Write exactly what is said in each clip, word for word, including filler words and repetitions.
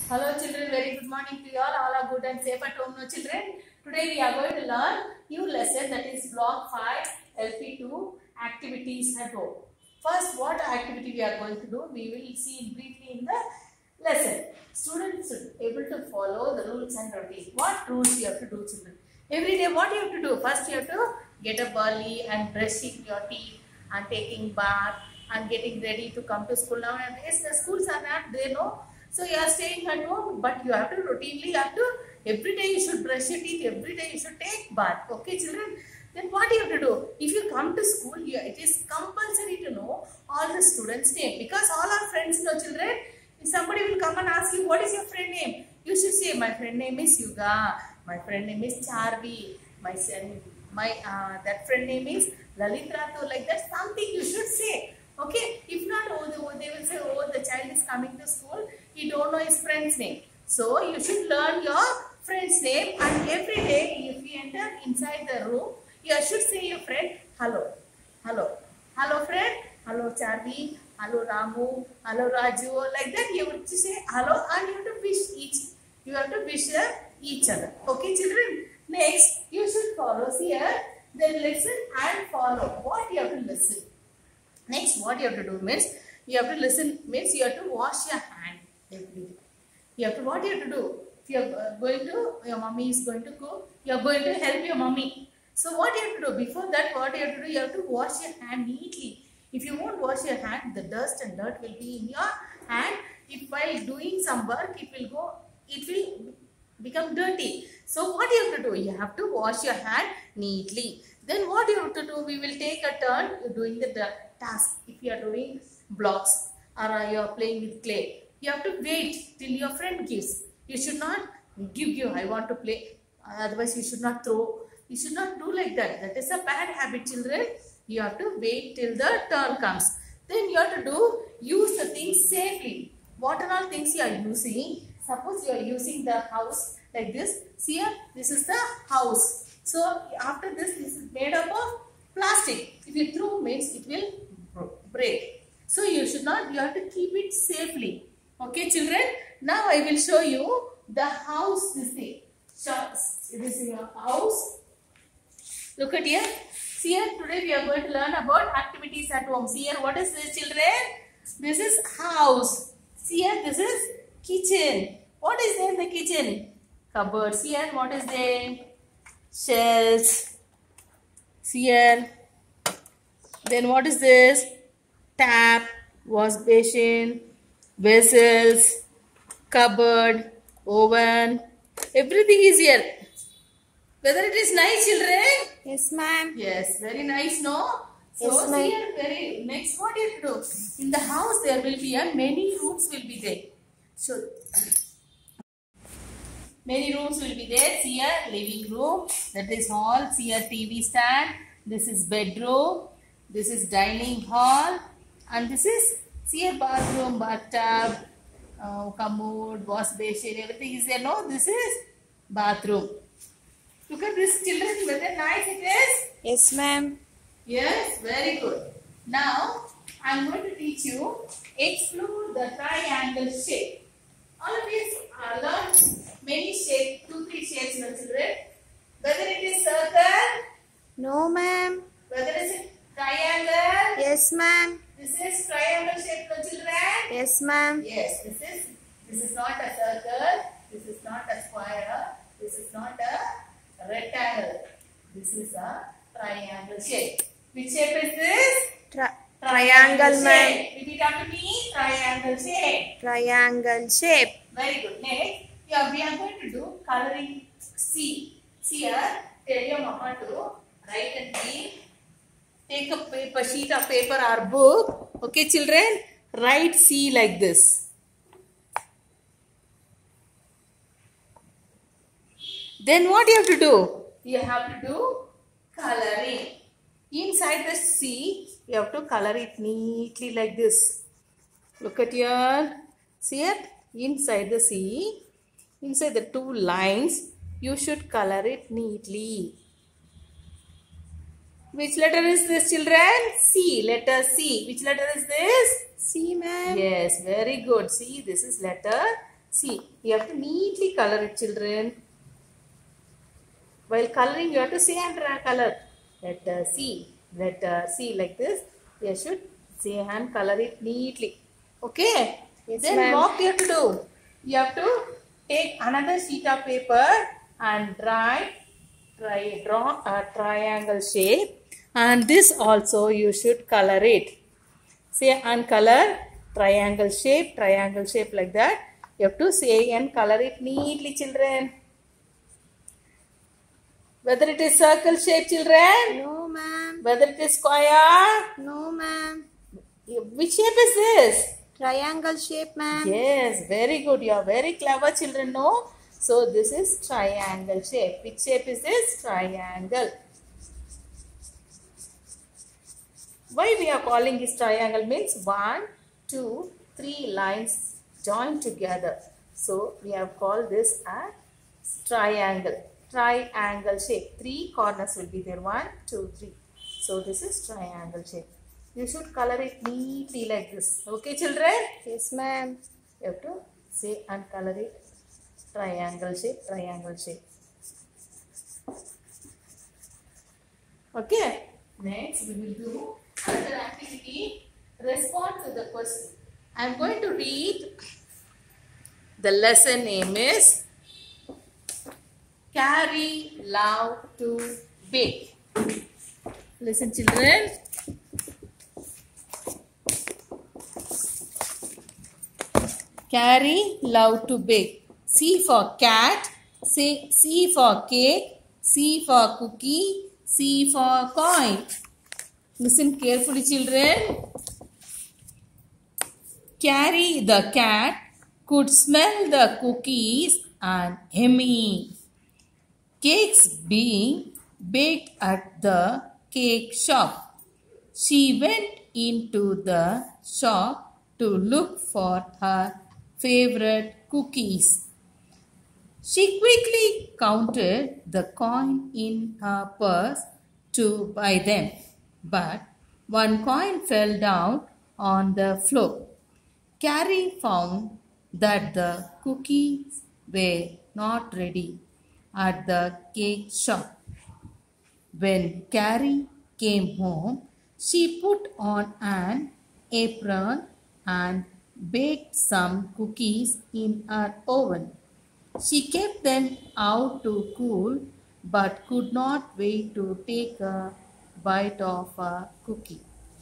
Hello children, very good morning to you all. All are good and safe at home, no children? Today we are going to learn new lesson, that is block five L P two activities at home. First, what activity we are going to do, we will see briefly in the lesson. Students should be able to follow the rules and routine. What rules you have to do, children? Every day what you have to do? First you have to get up early and brushing your teeth and taking bath and getting ready to come to school. Now yes, the schools are not there, no? So you are staying at home, but you have to routinely, you have to, every day you should brush your teeth, every day you should take bath. Okay children? Then what you have to do? If you come to school, you, it is compulsory to know all the students' name. Because all our friends know, children. If somebody will come and ask you, what is your friend name? You should say, my friend name is Yuga. My friend name is Charvi. My son, my uh, that friend name is Lalitratu. Like that, something you should say. Okay? If not, oh, they will say, oh, the child is coming to school. He don't know his friend's name. So, you should learn your friend's name, and every day, if you enter inside the room, you should say your friend, hello. Hello. Hello, friend. Hello, Charvi. Hello, Ramu. Hello, Raju. Like that, you have to say hello, and you have to wish each. You have to wish each other. Okay, children? Next, you should follow here. Then listen and follow. What you have to listen? Next, what you have to do means, you have to listen means you have to wash your hand every day. You have to, what you have to do? If you are going to, your mommy is going to cook, you are going to help your mommy. So what you have to do? Before that, what you have to do? You have to wash your hand neatly. If you won't wash your hand, the dust and dirt will be in your hand. If while doing some work, it will go, it will become dirty. So what you have to do? You have to wash your hand neatly. Then what you have to do? We will take a turn doing the task. If you are doing blocks or you are playing with clay, you have to wait till your friend gives. You should not give you, I want to play. Otherwise, you should not throw. You should not do like that. That is a bad habit, children. You have to wait till the turn comes. Then you have to do, use the things safely. What are all things you are using? Suppose you are using the house like this. See here, this is the house. So after this, this is made up of plastic. If you throw means it will break. So you should not, you have to keep it safely. Okay children, now I will show you the house, this thing. This is your house. Look at here. See here, today we are going to learn about activities at home. See here, what is this children? This is house. See here, this is kitchen. What is there in the kitchen? Cupboard. See here, what is there? Shelves. See here. Then what is this? Tap, wash basin, vessels, cupboard, oven. Everything is here. Whether it is nice, children? Yes, ma'am. Yes, very nice, no? So, Yes, see here, very next, what you have to do? In the house, there will be a many rooms will be there. So, many rooms will be there. See here, living room. That is hall. See here, T V stand. This is bedroom. This is dining hall. And this is, see here, bathroom, bathtub, uh, commode, wash basin. Everything is there. No, this is bathroom. Look at this, children, whether nice it is? Yes, ma'am. Yes, very good. Now, I am going to teach you, explore the triangle shape. All of you uh, learned many shapes, two, three shapes, no children. Whether it is circle, No, ma'am. whether it is triangle, Yes, ma'am. this is triangle shape, no children. Yes, ma'am. Yes, this is, this is not a circle, this is not a square, this is not a rectangle. This is a triangle shape. Which shape is this? Tri triangle, ma'am. shape. Repeat after me. Triangle shape. Triangle shape. Very good. Next, yeah, we are going to do coloring C. See here, tell your mama to write and read. Take a paper, sheet of paper or book. Okay, children, write C like this. Then what you have to do? You have to do coloring. Inside the C, you have to color it neatly like this. Look at here. See it? Inside the C, inside the two lines, you should color it neatly. Which letter is this, children? C. Letter C. Which letter is this? C, ma'am. Yes, very good. See, this is letter See, you have to neatly color it, children. While coloring, you have to say and color. Letter C, letter C, like this. You should say and color it neatly. Okay? Yes, then ma'am. what you have to do? You have to take another sheet of paper and try, try draw a triangle shape. And this also you should color it. Say and color triangle shape, triangle shape like that. You have to say and color it neatly, children. Whether it is circle shape, children. No, ma'am. Whether it is square. No, ma'am. Which shape is this? Triangle shape, ma'am. Yes, very good. You are very clever, children. No? So this is triangle shape. Which shape is this? Triangle. Why we are calling this triangle means one, two, three lines joined together. So we have called this a triangle. Triangle shape. Three corners will be there. One, two, three. So this is triangle shape. You should color it neatly like this. Okay, children? Yes, ma'am. You have to say and color it triangle shape, triangle shape. Okay. Next, we will do another activity. Respond to the question. I am going to read. The lesson name is Carry Love to Bake. Listen, children. Carry love to bake. C for cat, C, C for cake, C for cookie, C for coin. Listen carefully, children. Carry the cat could smell the cookies and yummy cakes being baked at the cake shop. She went into the shop to look for her favorite cookies. She quickly counted the coin in her purse to buy them, but one coin fell down on the floor. Carrie found that the cookies were not ready at the cake shop. When Carrie came home, she put on an apron and baked some cookies in her oven. She kept them out to cool but could not wait to take a bite of a cookie.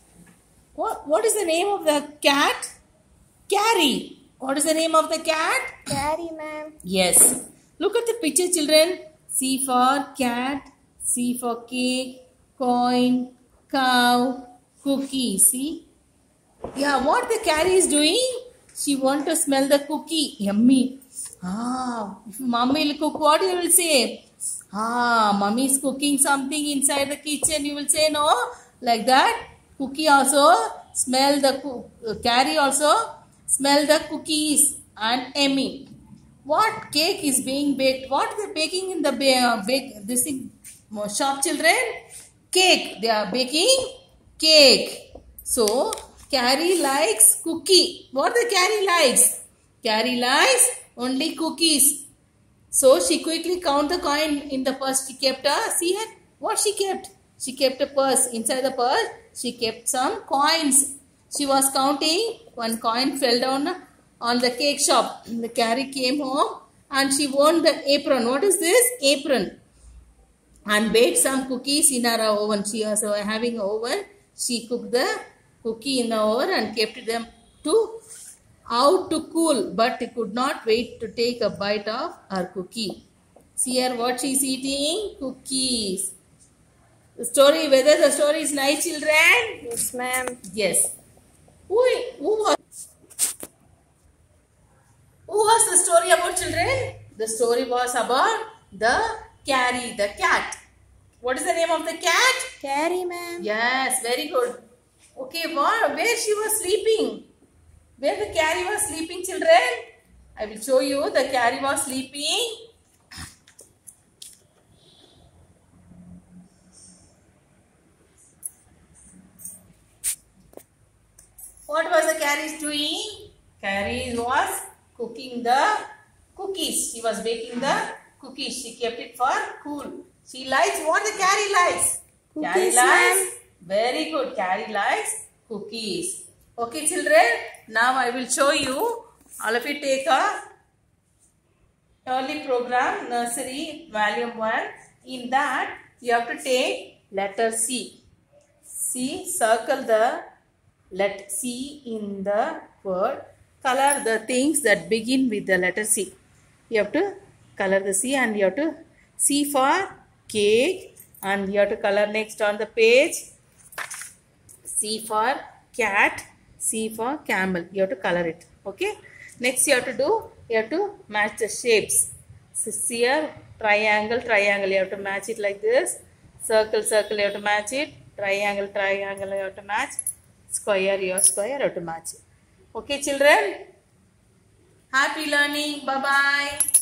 What, what is the name of the cat? Carrie. What is the name of the cat? Carrie, ma'am. Yes. Look at the picture, children. C for cat, C for cake, coin, cow, cookie. See? Yeah, what the Carrie is doing? She want to smell the cookie. Yummy. Ah, if mommy will cook, what you will say? Ah, mommy is cooking something inside the kitchen. You will say no? Like that. Cookie also smell the uh, Carrie also smell the cookies and yummy. What cake is being baked? What they baking in the uh, bake this thing, shop, children? Cake. They are baking cake. So Carrie likes cookie. What the Carrie likes? Carrie likes only cookies. So she quickly count the coin in the purse. She kept a, see her, what she kept? She kept a purse. Inside the purse, she kept some coins. She was counting. One coin fell down on the cake shop. The Carrie came home and she won the apron. What is this? Apron. And baked some cookies in her oven. She was having an oven. She cooked the cookie in the oven and kept them to out to cool, but could not wait to take a bite of her cookie. See here what she is eating? Cookies. The story, whether the story is nice, children? Yes, ma'am. Yes. Who, who, was, who was the story about, children? The story was about the Carrie, the cat. What is the name of the cat? Carrie, ma'am. Yes, very good. Okay, where, where she was sleeping? Where the Carrie was sleeping, children? I will show you. The Carrie was sleeping. What was the Carrie doing? Carrie was cooking the cookies. She was baking the cookies. She kept it for cool. She likes what the Carrie likes. Cookies, Carrie likes. Very good. Carrie likes cookies. Okay, children. Now I will show you. All of you take a early program nursery volume one. In that you have to take letter C. C. Circle the letter C in the word. Color the things that begin with the letter C. You have to color the C, and you have to C for cake, and you have to color next on the page. C for cat, C for camel. You have to color it. Okay. Next you have to do, you have to match the shapes. So here triangle, triangle. You have to match it like this. Circle, circle. You have to match it. Triangle, triangle. You have to match. Square, your square. You have to match it. Okay, children. Happy learning. Bye bye.